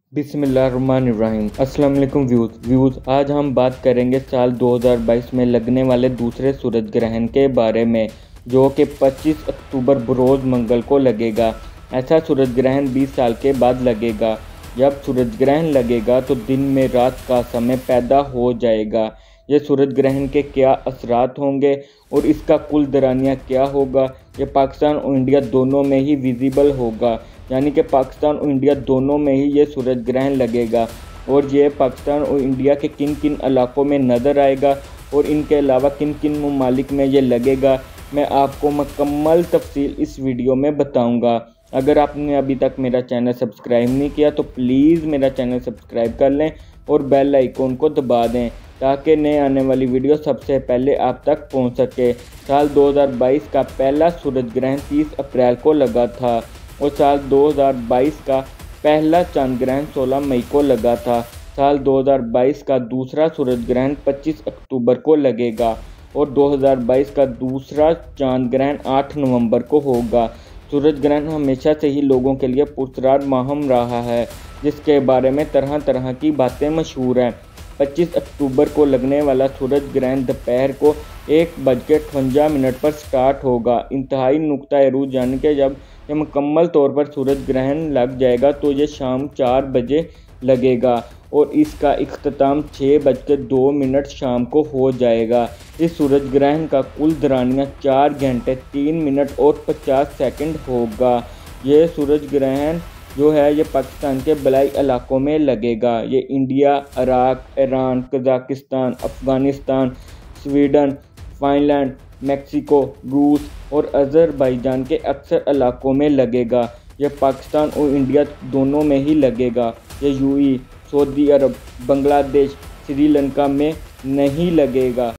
बिस्मिल्लाहिर्रहमानिर्रहीम। अस्सलाम वालेकुम व्यूज़। आज हम बात करेंगे साल 2022 में लगने वाले दूसरे सूरज ग्रहण के बारे में, जो कि 25 अक्टूबर बरोज़ मंगल को लगेगा। ऐसा सूरज ग्रहण 20 साल के बाद लगेगा। जब सूरज ग्रहण लगेगा तो दिन में रात का समय पैदा हो जाएगा। ये सूरज ग्रहण के क्या असरात होंगे और इसका कुल दरानिया क्या होगा, ये पाकिस्तान और इंडिया दोनों में ही विजिबल होगा। यानी कि पाकिस्तान और इंडिया दोनों में ही ये सूरज ग्रहण लगेगा और ये पाकिस्तान और इंडिया के किन किन इलाकों में नज़र आएगा और इनके अलावा किन किन ममालिक में ये लगेगा, मैं आपको मुकम्मल तफसील इस वीडियो में बताऊंगा। अगर आपने अभी तक मेरा चैनल सब्सक्राइब नहीं किया तो प्लीज़ मेरा चैनल सब्सक्राइब कर लें और बेल आइकॉन को दबा दें ताकि नए आने वाली वीडियो सबसे पहले आप तक पहुंच सके। साल 2022 का पहला सूरज ग्रहण 30 अप्रैल को लगा था और साल 2022 का पहला चांद ग्रहण 16 मई को लगा था। साल 2022 का दूसरा सूरज ग्रहण 25 अक्टूबर को लगेगा और 2022 का दूसरा चांद ग्रहण 8 नवंबर को होगा। सूरज ग्रहण हमेशा से ही लोगों के लिए पुरस्कार माहम रहा है, जिसके बारे में तरह तरह की बातें मशहूर हैं। 25 अक्टूबर को लगने वाला सूरज ग्रहण दोपहर को 1:58 पर स्टार्ट होगा। इंतहाई नुक्ता रूज यानी कि जब ये मुकम्मल तौर पर सूरज ग्रहण लग जाएगा तो ये शाम 4 बजे लगेगा और इसका इख्तिताम 6:02 शाम को हो जाएगा। इस सूरज ग्रहण का कुल दरानिया 4 घंटे 3 मिनट और 50 सेकंड होगा। ये सूरज ग्रहण जो है ये पाकिस्तान के बलाई इलाकों में लगेगा। ये India, Iraq, Iran, Kazakhstan, Afghanistan, Sweden, Finland, Mexico, रूस और अज़रबैजान के अक्सर इलाकों में लगेगा। यह पाकिस्तान और इंडिया दोनों में ही लगेगा। ये UAE, Saudi Arabia, Bangladesh, Sri Lanka में नहीं लगेगा।